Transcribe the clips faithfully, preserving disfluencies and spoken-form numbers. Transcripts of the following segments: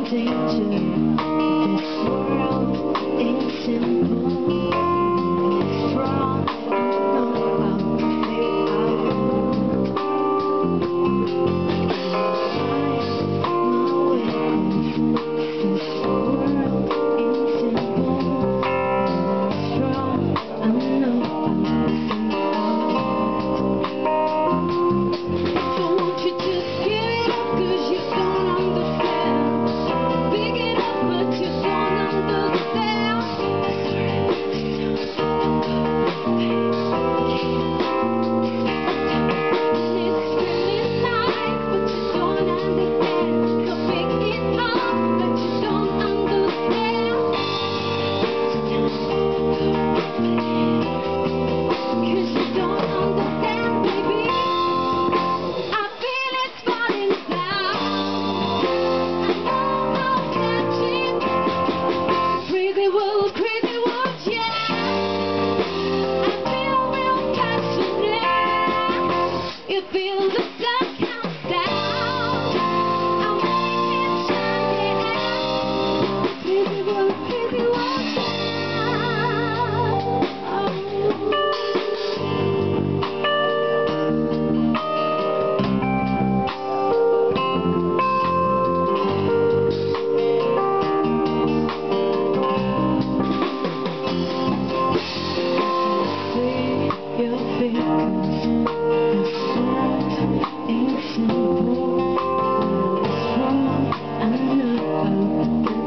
danger. This world ain't simple. It's wrong. Know how to fade out. My way. This world ain't simple. It's wrong. I know how to fade out. So won't you just give it up, 'cause you don't understand. Pick it up, but you don't understand. It's really nice, but you don't understand. So pick it up, but you don't understand. 'Cause you don't understand, baby. I feel it's falling down. I know I'll catch it. Crazy world, crazy world, yeah. I feel real passionate. You feel the sun count down. I'm making shine, yeah. Crazy world, crazy world, yeah. Your fingers, this world ain't simple. It's wrong, I know how to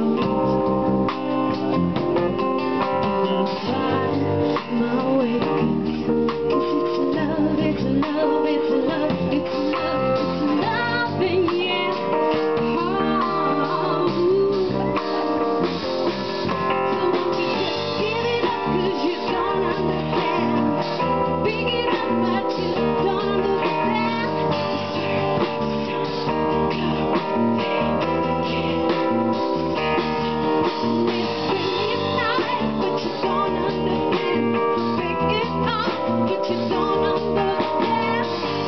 get out. Find my way, 'cause it's love, it's love, it's love, it's love, it's loving, yeah. Oh. So won't you just give it up, 'cause you don't understand. Pick it up, but you don't understand. It's really nice, but you don't understand. Pick it up, but you don't understand.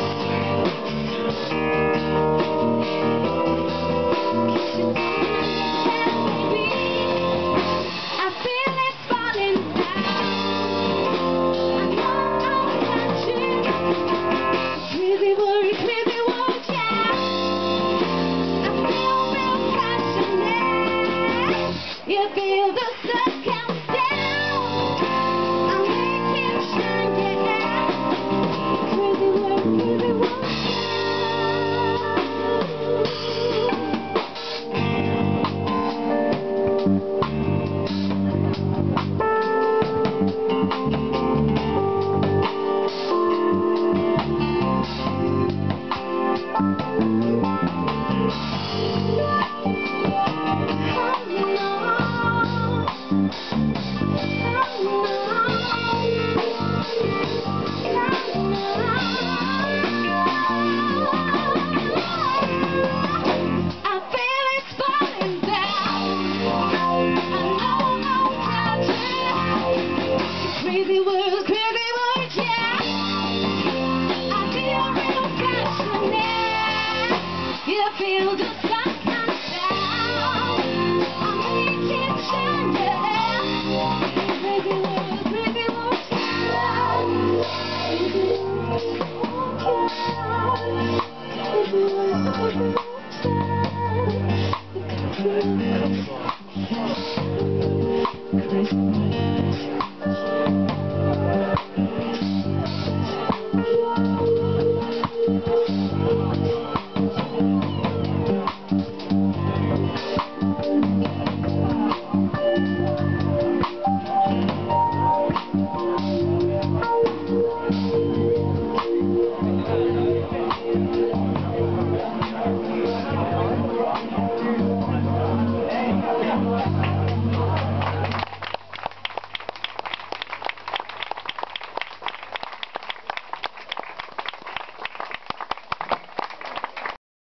'Cause you don't understand, baby. I feel it's falling down. I know I'll catch it. Crazy world, crazy world, yeah. I feel real passionate. You feel the sun count down. I'm making shine, yeah. Crazy world, crazy world, crazy world, crazy world, yeah. I feel real passionate. You feel the sun come down. I'm making shine, yeah. Crazy world, crazy world, yeah. Crazy world, crazy world, crazy world, yeah. Crazy world.